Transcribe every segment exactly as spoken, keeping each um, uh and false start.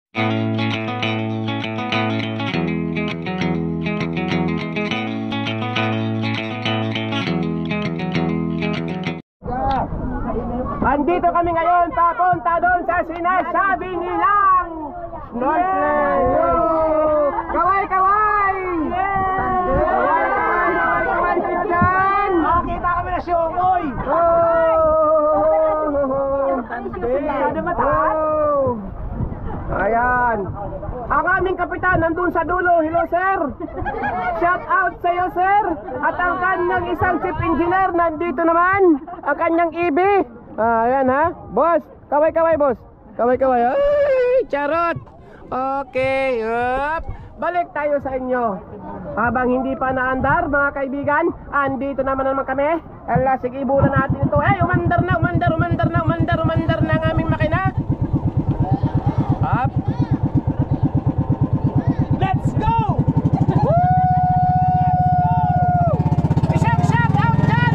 Andito kami ngayon papunta doon sa sinasabi nilang snorkeling. Kaway, kaway! Kaway, kaway, kaway, kaway dyan! Makakita kami na si Omoy! Ayan. Ang aming kapitan nandun sa dulo. Hello, sir. Shout out sa iyo, sir. At ang kanyang isang chief engineer nandito naman. Ang kanyang I B. Ah, ayan ha. Boss, kaway-kaway, boss. Kaway-kaway. Ay, charot. Okay. Up. Balik tayo sa inyo. Habang hindi pa naandar, mga kaibigan, andito naman naman kami. Ala, sige, ibulan natin ito. Eh, umandar na, umandar, umandar na, umandar, umandar na ang aming makina. Up. Let's go! Isang shout out dyan!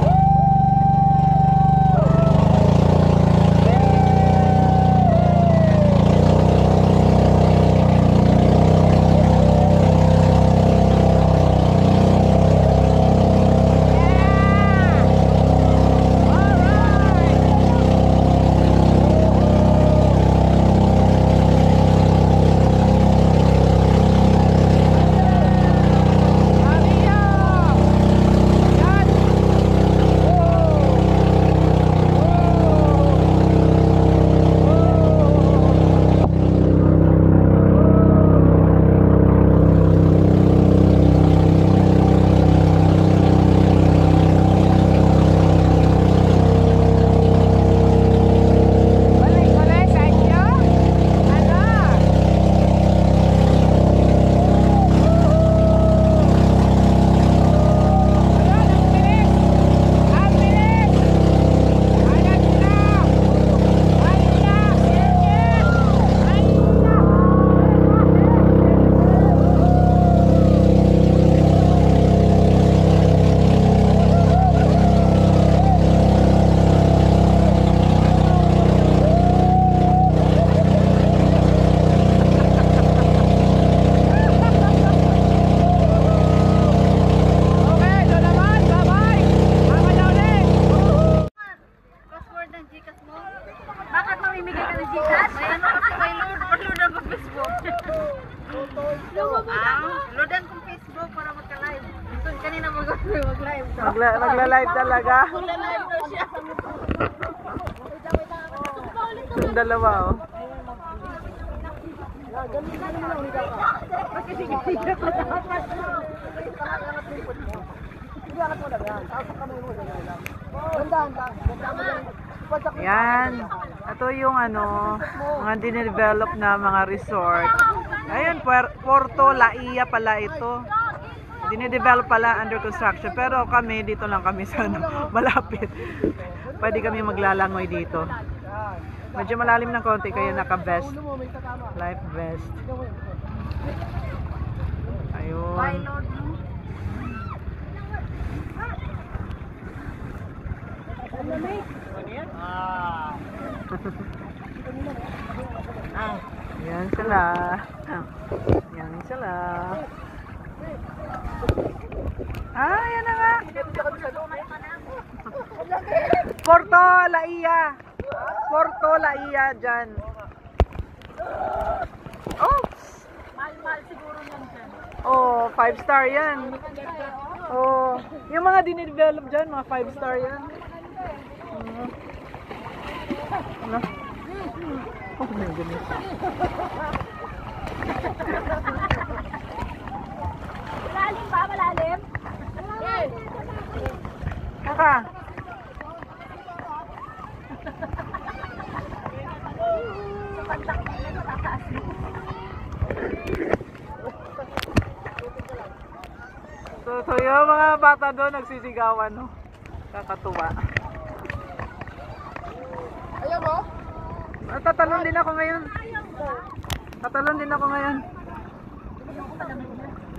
Magla-live talaga. Yung dalawa oh. Yan. Ito yung ano, mga dinedevelop na mga resort. Ayun, Porto Laia pala ito. Dinedevelop pala, under construction. Pero kami, dito lang kami sa ano, malapit. Pwede kami maglalangoy dito. Medyo malalim ng konti, kaya naka-vest. Life vest. Ayun. Yan sila. Yan sila. Ah, yan na nga. Porto Laia. Porto Laia dyan. Oh. Mahal-mahal siguro yan dyan. Oh, five star yan. Oh, yung mga dinidevelop dyan, mga five star yan. Uh, ano? Oh my goodness. Malalim ba? Malalim? Kaka. So, so yung mga bata doon nagsisigawan, no? Kakatuwa. Ayaw mo? Ah, tatalon din ako ngayon. Tatalon din ako ngayon.